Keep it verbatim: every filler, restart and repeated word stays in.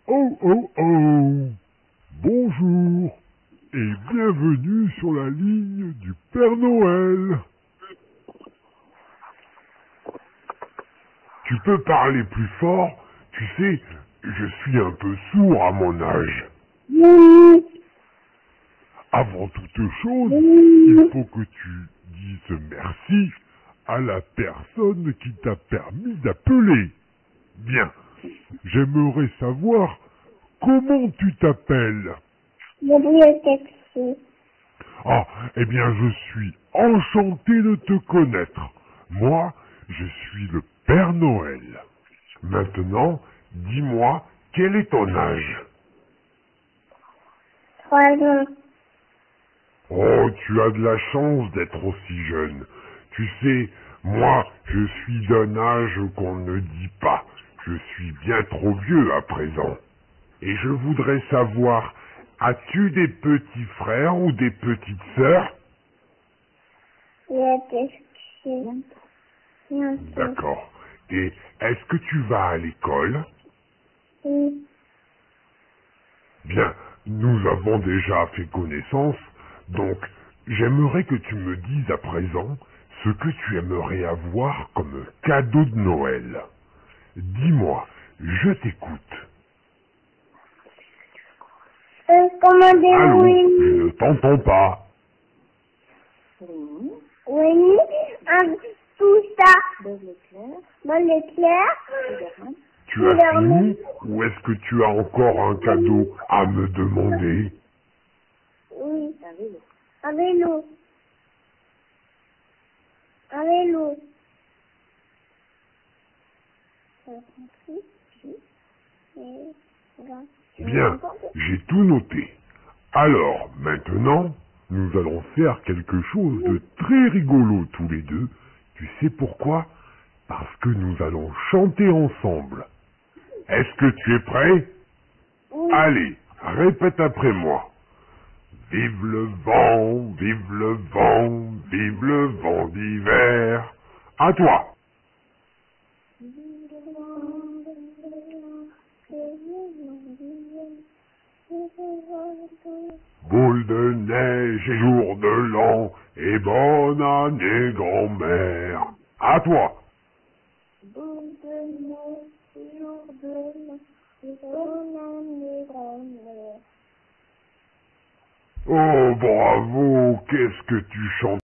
Oh oh oh! Bonjour et bienvenue sur la ligne du Père Noël. Tu peux parler plus fort? Tu sais, je suis un peu sourd à mon âge. Oui. Avant toute chose, Oui. il faut que tu dises merci à la personne qui t'a permis d'appeler. Bien, j'aimerais savoir comment tu t'appelles. Gabriel Taxi. Ah, eh bien, je suis enchanté de te connaître. Moi, je suis le Père Noël. Maintenant, dis-moi, quel est ton âge? Trois ans. Oh, tu as de la chance d'être aussi jeune. Tu sais, moi, je suis d'un âge qu'on ne dit pas. Je suis bien trop vieux à présent. Et je voudrais savoir, as-tu des petits frères ou des petites sœurs? Il a Taxi. Bientôt. D'accord. Et est-ce que tu vas à l'école? Oui. Bien, nous avons déjà fait connaissance, donc j'aimerais que tu me dises à présent ce que tu aimerais avoir comme cadeau de Noël. Dis-moi, je t'écoute. Euh, commander Allô, je oui. ne t'entends pas. Oui. Oui. Un, tout ça. Dans l'éclair. Dans l'éclair. Tu as fini ou est-ce que tu as encore un cadeau à me demander? Oui. Un vélo. Un vélo. Un vélo. Bien, j'ai tout noté. Alors, maintenant, nous allons faire quelque chose de très rigolo tous les deux. Tu sais pourquoi? Parce que nous allons chanter ensemble. Est-ce que tu es prêt? Oui. Allez, répète après moi. Vive le vent, vive le vent, vive le vent d'hiver. À toi. Boule de neige et jour de l'an, et bonne année grand-mère. À toi. Boule de neige, jour de l'an, et bonne année grand-mère. Oh bravo, qu'est-ce que tu chantes.